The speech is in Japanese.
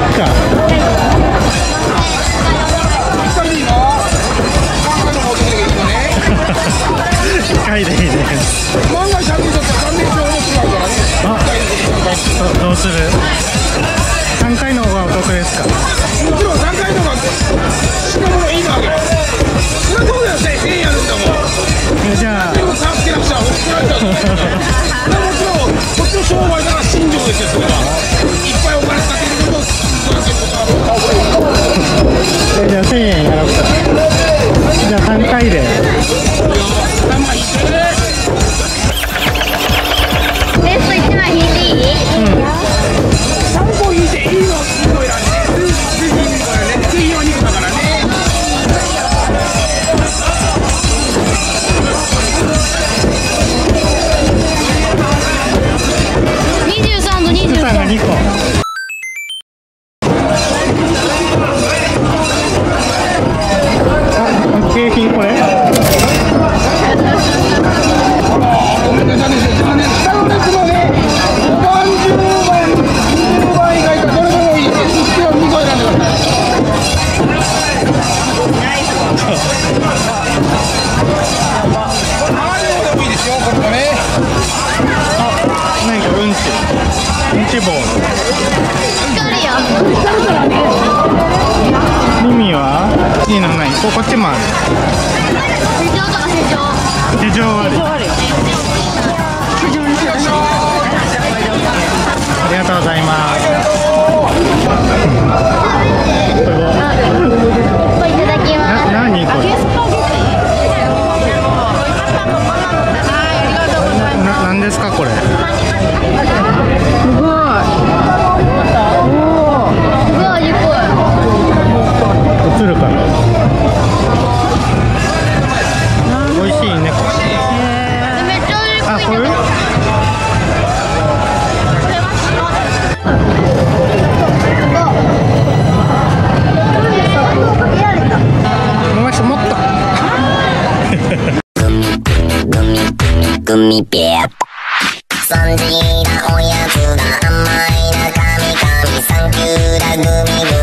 か。回でいいね。 万が一100人だったら3年以上面白いからね。 どうする？3回の方がお得ですか？ もちろん3回の方がしかもいいわけ。それどうだよ、1000円やるんだもん。 じゃあでも差つけなくちゃ怒られちゃう。もちろんこっちの商売だから信条ですよ、それは。いっぱいお金かけることを続けることは。 じゃあ1000円やろうか。じゃあ3回で。 頭いいね。 ベスト1枚引いていい？ 3個引いていいの2個選んで、ぜひ2個やね。ぜひは2個だからね。 23と23 が2個。景品これ？ ごめんなさいね、下の列のね、30番、10番以外かどれでもいいです。好きな2個選んでください。でもいいですよ、これもね。 何かうんち棒。 光よ。 耳はいいのない？こっちもある。 手錠とか手錠。 手錠ある。ありがとうございます。 これいただきます。 何これ？なんですかこれ？ すごい。うわ、いい声。 映るかな？美味しいね。 めっちゃ美味しい。 あ、これ？もっと。 グミペア3時だおやつだ甘いなカミカミサンキューだグミグミ